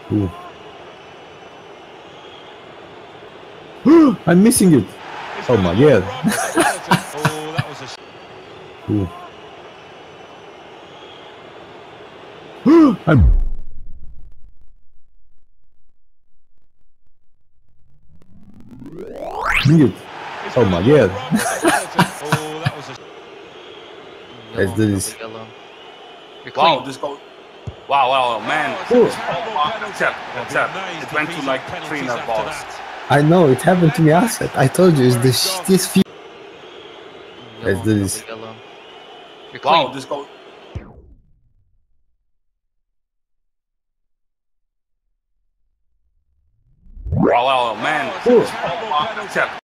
Ooh. I'm missing it. Oh my god. Oh, that was a Ooh. I'm missing it. Oh my god. Oh, that was a Let's do this. Yellow. You're Wow, clean. this goal. Wow, man. It went to like 300 balls. I know it happened to me outside. I told you it's the shittiest few. Let's do this. Yellow. You're clean. Wow, this goal. Wow, man.